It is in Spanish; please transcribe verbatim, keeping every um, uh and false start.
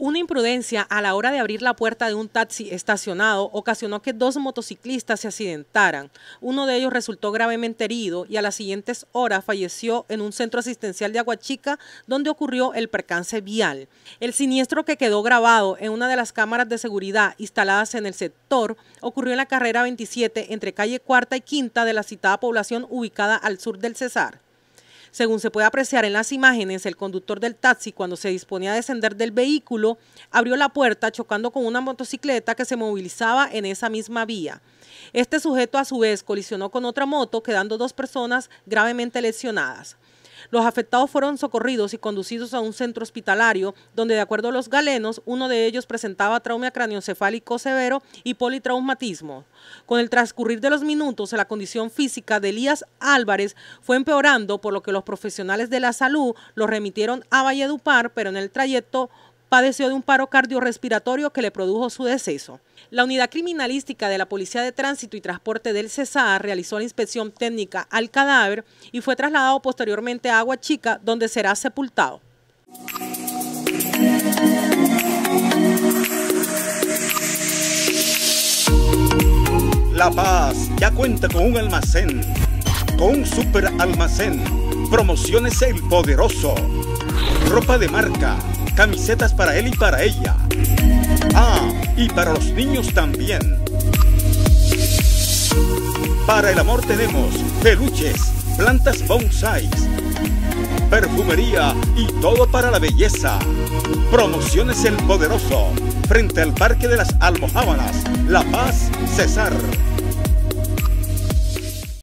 Una imprudencia a la hora de abrir la puerta de un taxi estacionado ocasionó que dos motociclistas se accidentaran. Uno de ellos resultó gravemente herido y a las siguientes horas falleció en un centro asistencial de Aguachica, donde ocurrió el percance vial. El siniestro, que quedó grabado en una de las cámaras de seguridad instaladas en el sector, ocurrió en la carrera veintisiete entre calle Cuarta y Quinta de la citada población ubicada al sur del Cesar. Según se puede apreciar en las imágenes, el conductor del taxi, cuando se disponía a descender del vehículo, abrió la puerta chocando con una motocicleta que se movilizaba en esa misma vía. Este sujeto, a su vez, colisionó con otra moto, quedando dos personas gravemente lesionadas. Los afectados fueron socorridos y conducidos a un centro hospitalario, donde, de acuerdo a los galenos, uno de ellos presentaba trauma craneoencefálico severo y politraumatismo. Con el transcurrir de los minutos, la condición física de Elías Álvarez fue empeorando, por lo que los profesionales de la salud lo remitieron a Valledupar, pero en el trayecto padeció de un paro cardiorrespiratorio que le produjo su deceso. La unidad criminalística de la Policía de Tránsito y Transporte del Cesar realizó la inspección técnica al cadáver y fue trasladado posteriormente a Aguachica, donde será sepultado. La Paz ya cuenta con un almacén, con un super almacén. Promociones El Poderoso. Ropa de marca, camisetas para él y para ella. Ah, y para los niños también. Para el amor tenemos peluches, plantas bonsais, perfumería y todo para la belleza. Promociones El Poderoso, frente al Parque de las Almojábanas, La Paz, Cesar.